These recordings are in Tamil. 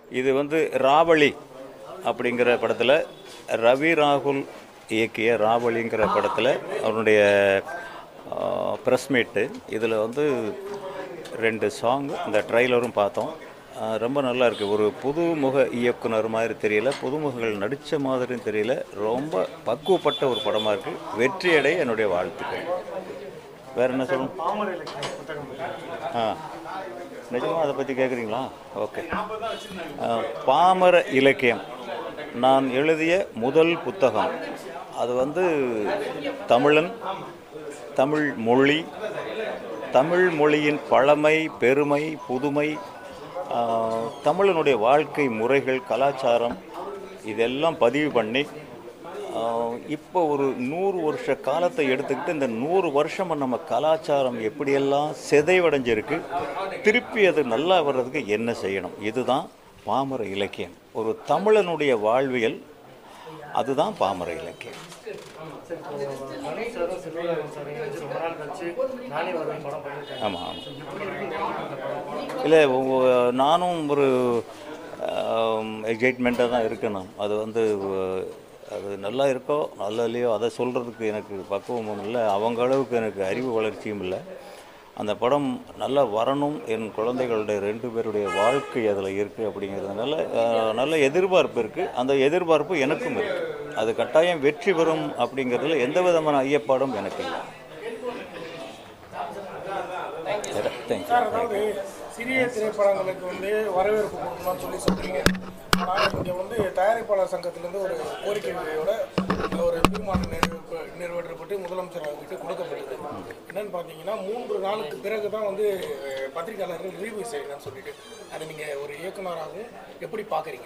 இது வந்து ராவளி அப்படிங்கிற படத்தில் ரவி ராகுல் இயக்கிய ராவளிங்கிற படத்தில் அவருடைய ப்ரெஸ் மீட்டு. இதில் வந்து 2 சாங் இந்த ட்ரைலரும் பார்த்தோம். ரொம்ப நல்லா இருக்குது. ஒரு புதுமுக இயக்குனர் மாதிரி தெரியல, புதுமுகங்கள் நடித்த மாதிரியும் தெரியல. ரொம்ப பக்குவப்பட்ட ஒரு படமாக இருக்குது. வெற்றியடைய என்னுடைய வாழ்த்துக்கள். வேறு என்ன சொல்லணும்? நிஜமாக அதை பற்றி கேட்குறீங்களா? ஓகே. பாமர இலக்கியம் நான் எழுதிய முதல் புத்தகம். அது வந்து தமிழன், தமிழ் மொழி, தமிழ் மொழியின் பழமை, பெருமை, புதுமை, தமிழனுடைய வாழ்க்கை முறைகள், கலாச்சாரம் இதெல்லாம் பதிவு பண்ணி இப்போ ஒரு 100 வருஷ காலத்தை எடுத்துக்கிட்டு இந்த 100 வருஷம் நம்ம கலாச்சாரம் எப்படியெல்லாம் சிதைவடைஞ்சிருக்கு, திருப்பி அது நல்லா வர்றதுக்கு என்ன செய்யணும், இதுதான் பாமர இலக்கியம். ஒரு தமிழனுடைய வாழ்வியல், அதுதான் பாமர இலக்கியம். ஆமாம் ஆமாம். இல்லை, நானும் ஒரு எக்ஸைட்மெண்ட்டாக தான் இருக்கணும். அது வந்து அது நல்லா இருக்கோ நல்லா இல்லையோ அதை சொல்கிறதுக்கு எனக்கு பக்குவமும் இல்லை, அவங்க அளவுக்கு எனக்கு அறிவு வளர்ச்சியும் இல்லை. அந்த படம் நல்லா வரணும், என் குழந்தைகளுடைய 2 பேருடைய வாழ்க்கை அதில் இருக்குது அப்படிங்கிறதுனால நல்ல எதிர்பார்ப்பு இருக்குது. அந்த எதிர்பார்ப்பு எனக்கும் இருக்குது. அது கட்டாயம் வெற்றி பெறும் அப்படிங்கிறதுல எந்த விதமான ஐயப்பாடும் எனக்கு இல்லை. சிறிய திரைப்படங்களுக்கு வந்து வரவேற்பு கொடுக்கணும்னு சொல்கிறீங்க. ஆனால் இங்கே வந்து தயாரிப்பாளர் சங்கத்திலேருந்து ஒரு கோரிக்கையோட ஒரு தீர்மானம் நிறைவேற்றப்பட்டு முதலமைச்சர் அவர்கிட்ட கொடுக்கப்பட்டது. என்னன்னு பார்த்தீங்கன்னா 3 நாளுக்கு பிறகு தான் வந்து பத்திரிகையாளர்கள் ரிவ்யூ செய்யணும்னு சொல்லிட்டு, அதை நீங்கள் ஒரு இயக்குநராகவும் எப்படி பார்க்குறீங்க?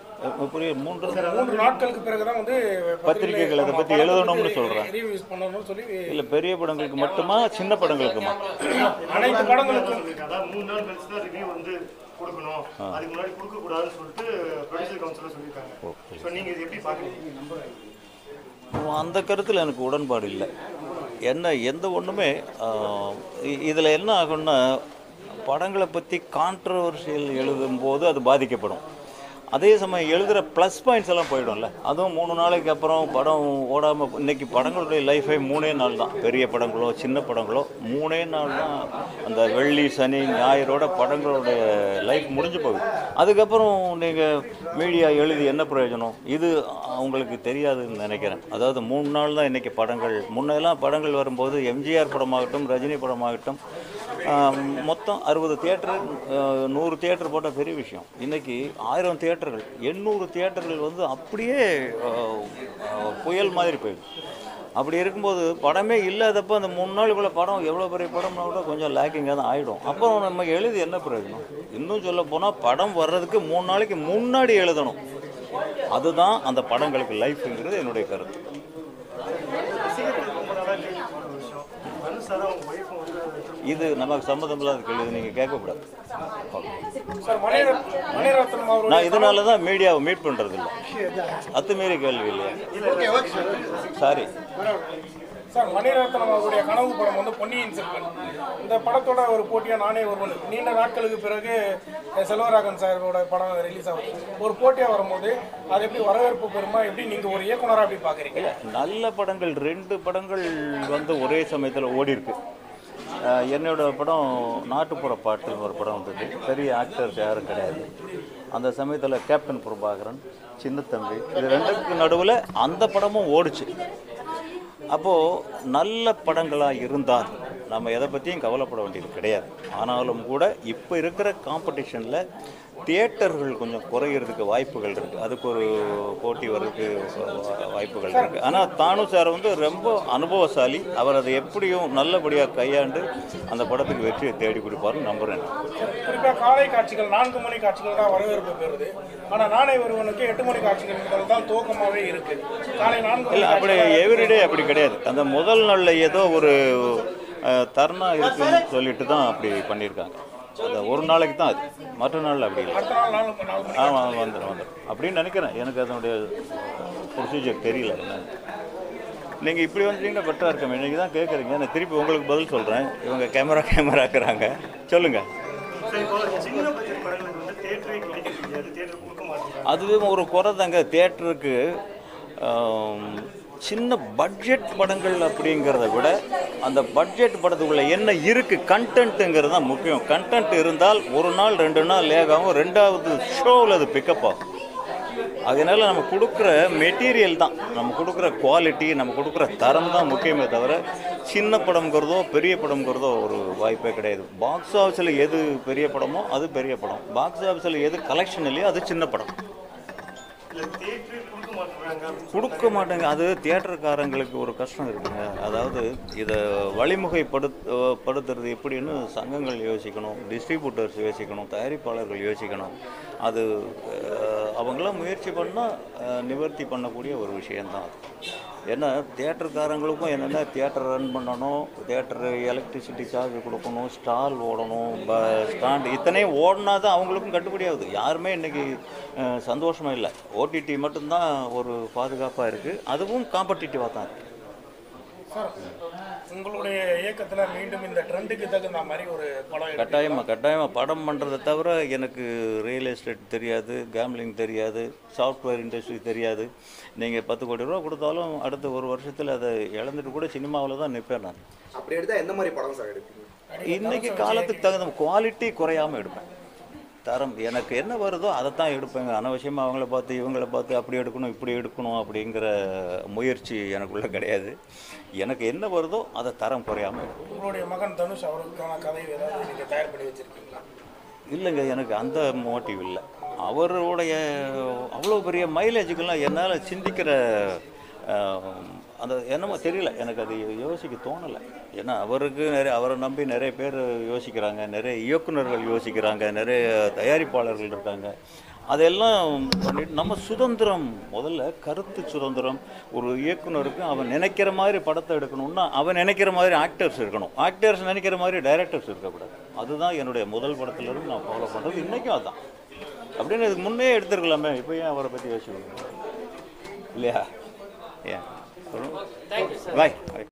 3 நாட்களுக்கு பிறகுதான் வந்து பத்திரிகைகள் அதை பற்றி எழுதணும்னு சொல்கிறேன். ரிவ்யூஸ் பண்ணணும்னு சொல்லி. இல்லை, பெரிய படங்களுக்கு மட்டுமா, சின்ன படங்களுக்குமா? அனைத்து படங்களுக்கும். அதாவது 3 நாள் கழிச்சு தான் ரிவ்யூ வந்து கொடுக்கணும், அதுக்கு முன்னாடி கொடுக்கக்கூடாதுன்னு சொல்லிட்டு ப்ரொடியூசர் கவுன்சிலர் சொல்லியிருக்காங்க. ஸோ நீங்கள் இது எப்படி பார்க்குறீங்க? அந்த கருத்தில் எனக்கு உடன்பாடு இல்லை. என்ன எந்த ஒன்றுமே இதில் என்ன ஆகும்னா, படங்களை பற்றி கான்ட்ரவர்ஷியல் எழுதும்போது அது பாதிக்கப்படும். அதே சமயம் எழுதுகிற ப்ளஸ் பாயிண்ட்ஸ் எல்லாம் போயிடும்ல. அதுவும் 3 நாளைக்கு அப்புறம் படம் ஓடாமல், இன்றைக்கி படங்களுடைய லைஃபே 3 நாள் தான். பெரிய படங்களோ சின்ன படங்களோ 3 நாள் தான். அந்த வெள்ளி சனி ஞாயிறோட படங்களுடைய லைஃப் முடிஞ்சு போகுது. அதுக்கப்புறம் நீங்கள் மீடியா எழுதி என்ன பிரயோஜனம்? இது அவங்களுக்கு தெரியாதுன்னு நினைக்கிறேன். அதாவது 3 நாள் தான் இன்றைக்கி படங்கள். முன்னெல்லாம் படங்கள் வரும்போது எம்ஜிஆர் படமாகட்டும், ரஜினி படமாகட்டும், மொத்தம் 60 தியேட்டர், 100 தியேட்டர் போட்டால் பெரிய விஷயம். இன்றைக்கி 1000 தியேட்டர்கள், 800 தியேட்டர்கள் வந்து அப்படியே புயல் மாதிரி போயிடும். அப்படி இருக்கும்போது படமே இல்லாதப்போ அந்த 3 நாளுக்குள்ள படம் எவ்வளோ பெரிய படம்னா கூட கொஞ்சம் லேக்கிங்காக தான் ஆகிடும். அப்புறம் நம்ம எழுதி என்ன பிரயோஜனம்? இன்னும் சொல்ல போனால் படம் வர்றதுக்கு 3 நாளைக்கு முன்னாடி எழுதணும். அதுதான் அந்த படங்களுக்கு லைஃப்ங்கிறது என்னுடைய கருத்து. இது நமக்கு சம்மந்தம் இல்லாத கேள்வி, நீங்கள் கேட்கக்கூடாது. நான் இதனால தான் மீடியாவை மீட் பண்ணுறது இல்லை. அத்துமீறி கேள்வி இல்லையா? Sorry sir. மணிரத்னம் அவருடைய கனவு படம் வந்து பொன்னியின் செல்வன். இந்த படத்தோட ஒரு போட்டியாக நானே ஒருவன், நீண்ட நாட்களுக்கு பிறகு செல்வராகவன் சாரோட படம் ரிலீஸ் ஆகுது. ஒரு போட்டியாக வரும்போது அது எப்படி வரவேற்பு பெறுமா? எப்படி நீங்கள் ஒரு இயக்குனராக எப்படி பார்க்குறீங்க? நல்ல படங்கள் 2 படங்கள் வந்து ஒரே சமயத்தில் ஓடி இருக்கு. என்னோட படம் நாட்டுப்புற பாட்டுன்னு ஒரு படம் வந்தது. பெரிய ஆக்டர்ஸ் யாரும் கிடையாது. அந்த சமயத்தில் கேப்டன் பிரபாகரன், சின்னத்தம்பி, இது 2க்கு நடுவில் அந்த படமும் ஓடிச்சு. அப்போது நல்ல படங்களாக இருந்தால் நம்ம எதை பற்றியும் கவலைப்பட வேண்டியது கிடையாது. ஆனாலும் கூட இப்போ இருக்கிற காம்படிஷனில் தியேட்டர்கள் கொஞ்சம் குறையிறதுக்கு வாய்ப்புகள் இருக்குது. அதுக்கு ஒரு போட்டி வர்றதுக்கு வாய்ப்புகள் இருக்குது. ஆனால் தானு சார் வந்து ரொம்ப அனுபவசாலி. அவர் அதை எப்படியும் நல்லபடியாக கையாண்டு அந்த படத்துக்கு வெற்றியை தேடி கொடுப்பாருன்னு நம்புகிறேன். குறிப்பாக காலை காட்சிகள் 4 மணி காட்சிகள் தான் வரவேற்பு பெறுது. ஆனால் நானே ஒருவனுக்கு 8 மணி காட்சிகள் தான் துவக்கமாகவே இருக்குது. காலை 4 இல்லை, அப்படி எவ்ரிடே அப்படி கிடையாது. அந்த முதல் நாளில் ஏதோ ஒரு தருணா இருக்குன்னு சொல்லிட்டு தான் அப்படி பண்ணியிருக்காங்க. அது ஒரு நாளைக்கு தான், அது மற்ற நாளில் அப்படி இல்லை. ஆமாம், வந்துடும் அப்படின்னு நினைக்கிறேன். எனக்கு அதனுடைய ப்ரொசீஜர் தெரியல. நீங்கள் இப்படி வந்துட்டீங்கன்னா பெட்டராக இருக்கேன். இன்றைக்கி தான் கேட்குறீங்க, நான் திருப்பி உங்களுக்கு பதில் சொல்கிறேன். இவங்க கேமராக்குறாங்க, சொல்லுங்கள். சின்ன பட்ஜெட் படங்களுக்கு வந்து தியேட்டரே கிடைக்க முடியாது. தியேட்டர் கொடுக்க மாட்டேங்கிறாங்க. அதுவே ஒரு குறை தாங்க தியேட்டருக்கு. சின்ன பட்ஜெட் படங்கள் அப்படிங்கிறத விட அந்த பட்ஜெட் படத்துக்குள்ளே என்ன இருக்குது கண்டென்ட்டுங்கிறது தான் முக்கியம். கண்டென்ட் இருந்தால் ஒரு நாள் 2 நாள் லேக் ஆகும், 2வது ஷோவில் அது பிக்கப் ஆகும். அதனால் நம்ம கொடுக்குற மெட்டீரியல் தான், நம்ம கொடுக்குற குவாலிட்டி, நம்ம கொடுக்குற தரம் தான் முக்கியமே தவிர சின்ன படம்ங்கிறதோ பெரிய படம்ங்கிறதோ ஒரு வாய்ப்பே கிடையாது. பாக்ஸ் ஆஃபீஸில் எது பெரிய படமோ அது பெரிய படம், பாக்ஸ் ஆஃபீஸில் எது கலெக்ஷன் இல்லையோ அது சின்ன படம். கொடுக்க மாட்டாங்க. அது தியேட்டருக்காரங்களுக்கு ஒரு கஷ்டம் இருக்குங்க. அதாவது இதை வழிமுறைப்படுத்துறது எப்படின்னு சங்கங்கள் யோசிக்கணும், டிஸ்ட்ரிபியூட்டர்ஸ் யோசிக்கணும், தயாரிப்பாளர்கள் யோசிக்கணும். அது அவங்களாம் முயற்சி பண்ணால் நிவர்த்தி பண்ணக்கூடிய ஒரு விஷயந்தான் அது. ஏன்னா தியேட்டருக்காரங்களுக்கும் என்னென்னா தியேட்டர் ரன் பண்ணணும், தியேட்டரு எலக்ட்ரிசிட்டி சார்ஜ் கொடுக்கணும், ஸ்டால் ஓடணும், ஸ்டாண்ட் இத்தனையும் ஓடினா தான் அவங்களுக்கும் கட்டுப்படி ஆகுது. யாருமே இன்றைக்கி சந்தோஷமாக இல்லை. ஓடிடி மட்டும்தான் ஒரு பாதுகாப்பாக இருக்குது, அதுவும் காம்படிட்டிவாக தான் இருக்குது. சார், உங்களுடைய இயக்கத்தில் மீண்டும் இந்த ட்ரெண்டுக்கு தகுந்த மாதிரி ஒரு படம் கட்டாயமாக படம் பண்ணுறதை தவிர எனக்கு ரியல் எஸ்டேட் தெரியாது, கேம்லிங் தெரியாது, சாஃப்ட்வேர் இண்டஸ்ட்ரி தெரியாது. நீங்கள் 10 கோடி ரூபா கொடுத்தாலும் அடுத்த ஒரு வருஷத்தில் அதை இழந்துட்டு கூட சினிமாவில் தான் நிற்பேன் நான். அப்படி எடுத்தால் எந்த மாதிரி படம் சார் எடுப்பீங்க? இன்றைக்கி காலத்துக்கு தகுந்த குவாலிட்டி குறையாமல் எடுப்பேன். தரம் எனக்கு என்ன வருதோ அதை தான் எடுப்பேங்க. அனவசியமாக அவங்கள பார்த்து இவங்களை பார்த்து அப்படி எடுக்கணும் இப்படி எடுக்கணும் அப்படிங்கிற முயற்சி எனக்குள்ளே கிடையாது. எனக்கு என்ன வருதோ அதை தரம் குறையாமல் எடுப்பேன். உங்களுடைய மகன் தனுஷ் அவருக்கான கதை ஏதாவது நீங்கள் தயார் பண்ணி வச்சுருக்கீங்களா? இல்லைங்க, எனக்கு அந்த மோட்டிவ் இல்லை. அவருடைய அவ்வளோ பெரிய மைலேஜுக்கெல்லாம் என்னால் சிந்திக்கிற அந்த என்னமோ தெரியல, எனக்கு அது யோசிக்க தோணலை. ஏன்னா அவரை நம்பி நிறைய பேர் யோசிக்கிறாங்க, நிறைய இயக்குநர்கள் யோசிக்கிறாங்க, நிறைய தயாரிப்பாளர்கள் இருக்காங்க. அதெல்லாம் பண்ணிட்டு நம்ம சுதந்திரம், முதல்ல கருத்து சுதந்திரம். ஒரு இயக்குனருக்கு அவன் நினைக்கிற மாதிரி படத்தை எடுக்கணும்னா அவன் நினைக்கிற மாதிரி ஆக்டர்ஸ் இருக்கணும், ஆக்டர்ஸ் நினைக்கிற மாதிரி டைரக்டர்ஸ் இருக்கக்கூடாது. அதுதான் என்னுடைய முதல் படத்துலேருந்து நான் ஃபாலோ பண்ணுறது. இன்றைக்கும் அதுதான். அப்படின்னு இதுக்கு முன்னே எடுத்துருக்கலாமே, இப்போ ஏன் அவரை பற்றி யோசிக்கணும் இல்லையா? ஏன் பாய்.